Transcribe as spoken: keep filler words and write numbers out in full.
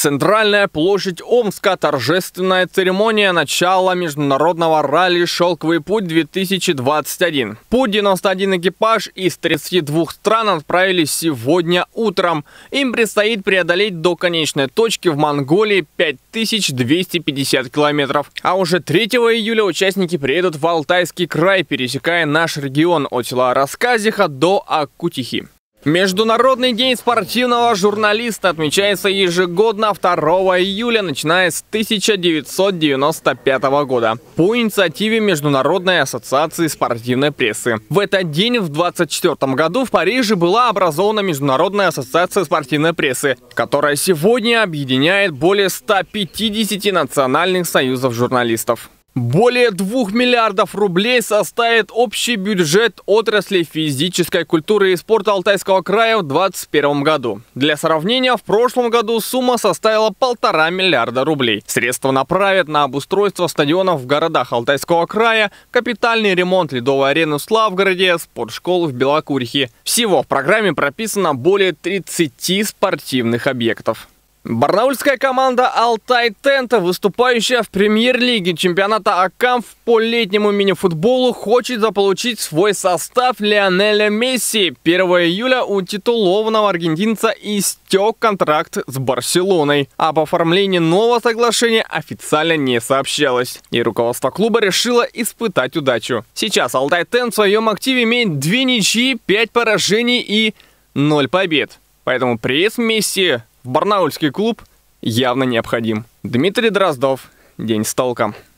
Центральная площадь Омска. Торжественная церемония начала международного ралли «Шелковый путь-две тысячи двадцать один». Путь девяносто один экипаж из тридцати двух стран отправились сегодня утром. Им предстоит преодолеть до конечной точки в Монголии пять тысяч двести пятьдесят километров. А уже третьего июля участники приедут в Алтайский край, пересекая наш регион от села Рассказиха до Акутихи. Международный день спортивного журналиста отмечается ежегодно второго июля, начиная с тысяча девятьсот девяносто пятого года по инициативе Международной ассоциации спортивной прессы. В этот день в двадцать четвёртом году в Париже была образована Международная ассоциация спортивной прессы, которая сегодня объединяет более ста пятидесяти национальных союзов журналистов. Более двух миллиардов рублей составит общий бюджет отрасли физической культуры и спорта Алтайского края в двадцать первом году. Для сравнения, в прошлом году сумма составила полтора миллиарда рублей. Средства направят на обустройство стадионов в городах Алтайского края, капитальный ремонт ледовой арены в Славгороде, спортшколы в Белокурихе. Всего в программе прописано более тридцати спортивных объектов. Барнаульская команда «Алтай Тента», выступающая в премьер-лиге чемпионата АКАМ по летнему мини-футболу, хочет заполучить в свой состав Лионеля Месси. первого июля у титулованного аргентинца истек контракт с Барселоной. Об оформлении нового соглашения официально не сообщалось. И руководство клуба решило испытать удачу. Сейчас «Алтай Тент» в своем активе имеет две ничьи, пять поражений и ноль побед. Поэтому приезд Месси в барнаульский клуб явно необходим. Дмитрий Дроздов. День с толком.